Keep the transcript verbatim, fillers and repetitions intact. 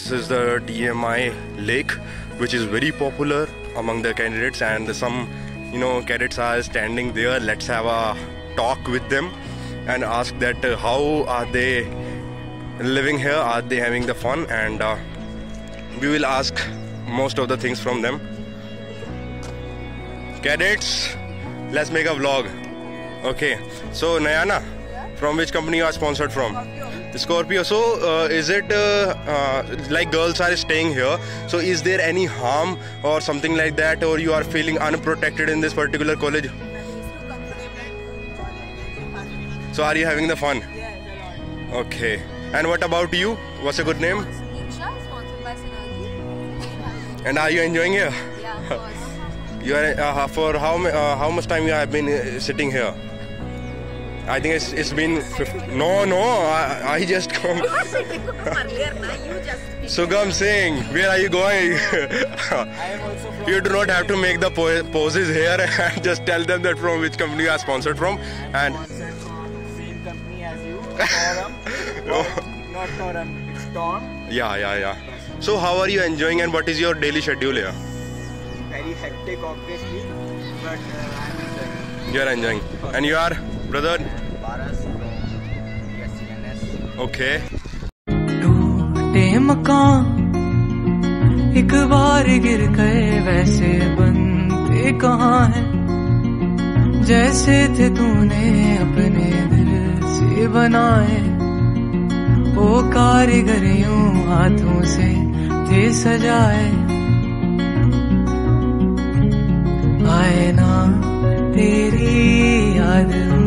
this is the T M I lake, which is very popular among the candidates, and some, you know, cadets are standing there. Let's have a talk with them and ask that uh, how are they living here, are they having the fun, and uh, we will ask most of the things from them. Cadets, let's make a vlog. Okay, so Nayana, from which company you are sponsored from? Scorpio. Scorpio. So uh, is it uh, uh, like girls are staying here, so is there any harm or something like that, or you are feeling unprotected in this particular college? So are you having the fun? Yes, okay. And what about you? What's your good name? Sponsored by Synergy. And are you enjoying here? Yeah, of course. You are uh, for how uh, how much time you have been uh, sitting here? I think it's it's been fifty. No, no, I, I just come. Sugam Singh, where are you going? I am also from You do not have to make the po poses here and just tell them that from which company you are sponsored from. And sponsored from same company as you. Torum. Not, not Torum, it's Storm. yeah, yeah, yeah. So how are you enjoying, and what is your daily schedule here? Very hectic, obviously, but uh, I'm enjoying. You are enjoying, and you are, brother? Piracy and Okay. टूटे मकान एक बार गिर गए वैसे बनते कहाँ हैं, जैसे थे तूने अपने दिल से बनाए, वो कारीगर यूं हाथों से थे सजाए। आए ना तेरी याद